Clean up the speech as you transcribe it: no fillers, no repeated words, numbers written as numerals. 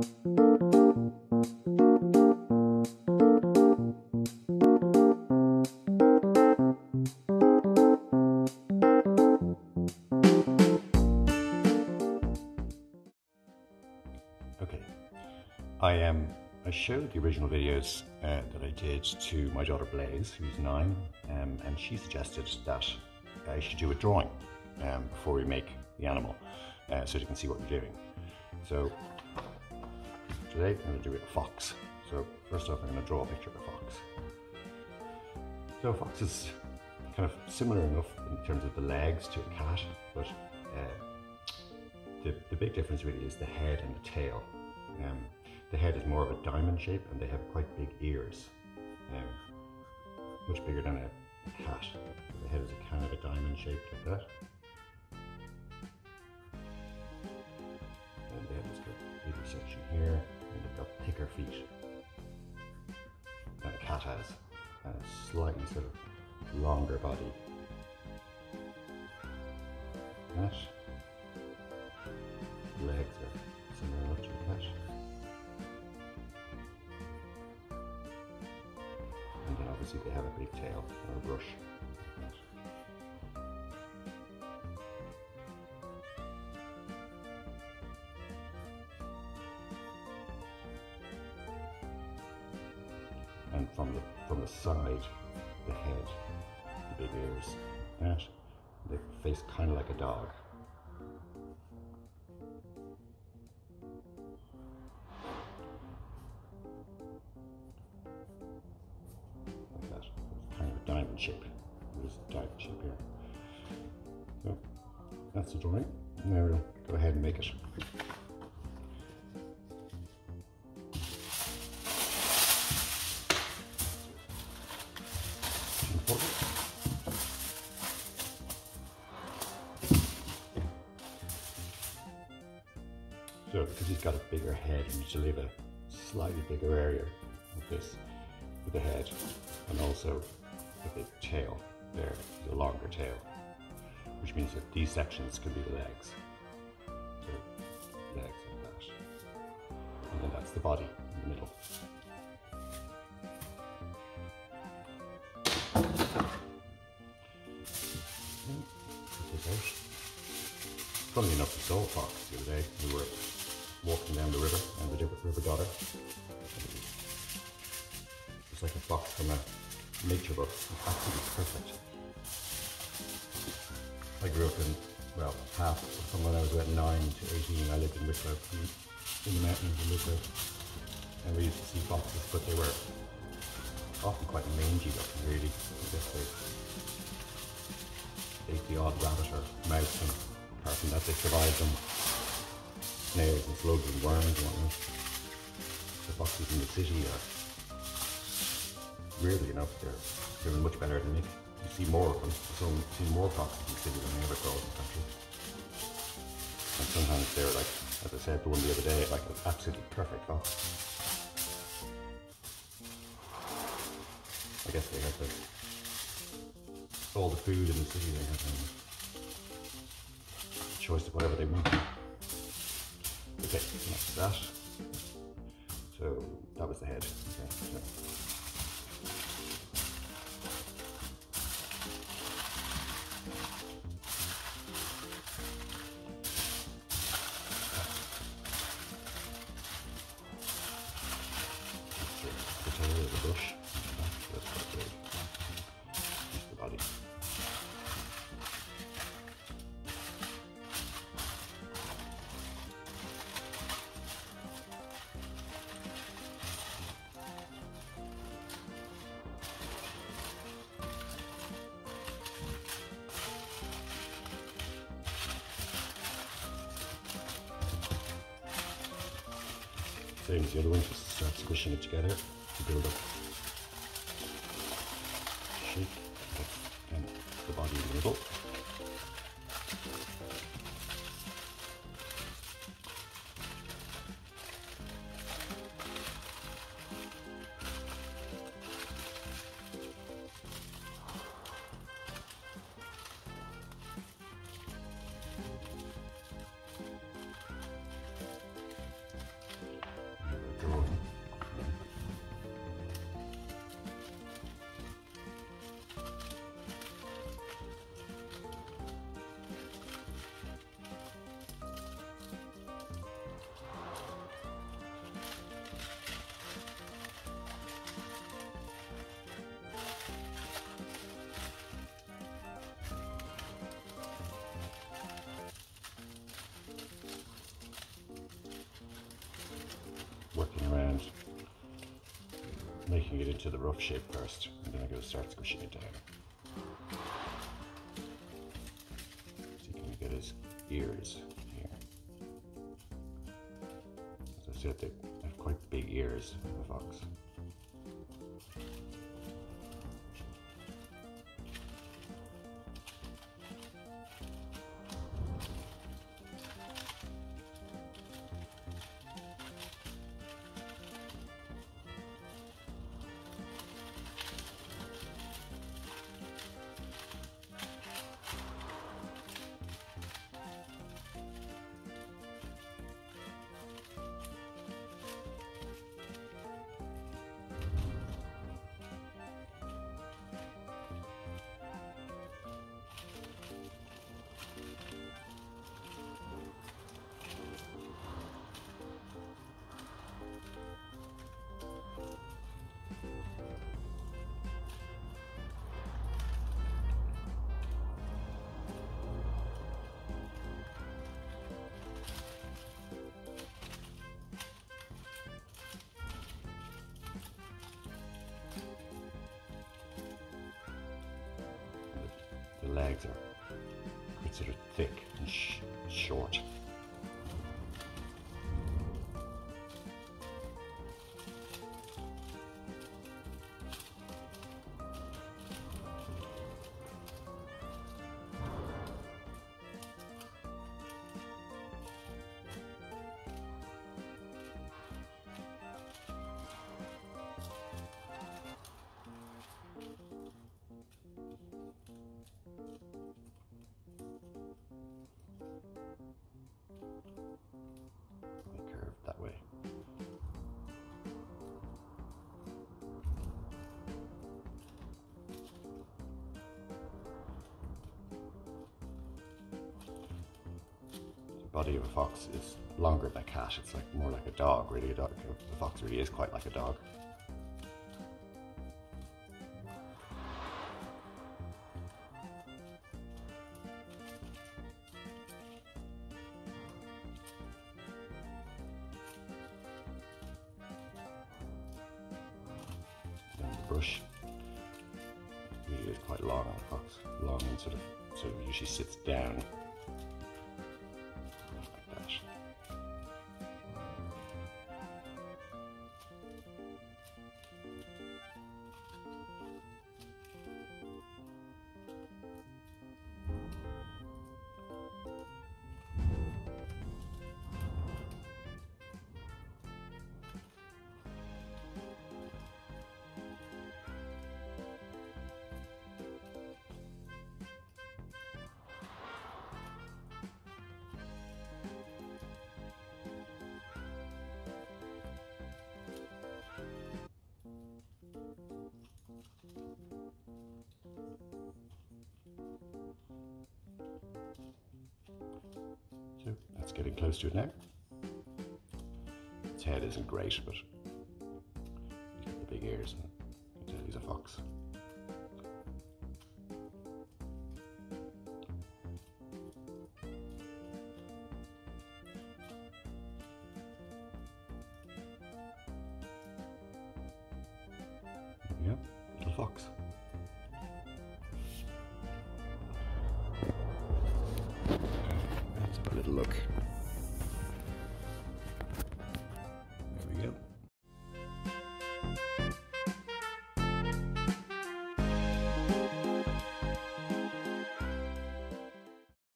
I showed the original videos that I did to my daughter Blaze, who's 9, and she suggested that I should do a drawing before we make the animal, so you can see what we're doing. So today I'm going to do a fox. So first off, I'm going to draw a picture of a fox. So a fox is kind of similar enough in terms of the legs to a cat, but the big difference really is the head and the tail. The head is more of a diamond shape and they have quite big ears, much bigger than a cat. The head is a kind of a diamond shape like that. And they have this bigger section here, and they've got thicker feet than a cat has, and a slightly sort of longer body. That. Legs are similar enough to a cat. And then obviously they have a big tail or a brush. And from the side, the head, the big ears, that, they face kind of like a dog. Diamond shape. There's a diamond shape here. So that's the drawing. Now we'll go ahead and make it. So because he's got a bigger head, we need to leave a slightly bigger area like this with the head, and also a big tail there, the longer tail, which means that these sections can be the legs. So legs like that. And then that's the body in the middle. Funnily enough, we saw a fox the other day. We were walking down the river and the river daughter. It's like a fox from a nature book. It's absolutely perfect. I grew up in, well, from when I was about 9 to 18, I lived in Wicklow, in the mountains in Wicklow, and we used to see foxes, but they were often quite mangy looking, really. I guess they ate the odd rabbit or mouse, and apart from that they survived on snails and slugs and worms and whatnot. The foxes in the city are, weirdly enough, they're doing much better than me. You see more of them. So you see more foxes in the city than I ever saw in the country. And sometimes they're like, as I said, the one the other day, like an absolutely perfect fox. I guess they have all the food in the city. They have a choice of whatever they want. Okay, that's that. So that was the head. Okay, so. The tail of the brush. That's quite good. Just the body. Same as the other one, just start squishing it together to build up shape and the body in the middle. making it into the rough shape first, and then I'm going to start squishing it down. So you can get his ears here. As I said, they have quite big ears, the fox. The legs are quite sort of thick and short. Curved that way. The body of a fox is longer than a cat. It's like more like a dog, really. A fox really is quite like a dog. Brush really is quite long on a fox, long and sort of usually sits down like that. So that's getting close to it now. Its head isn't great, but the big ears, and you can tell he's a fox. There we go, little fox.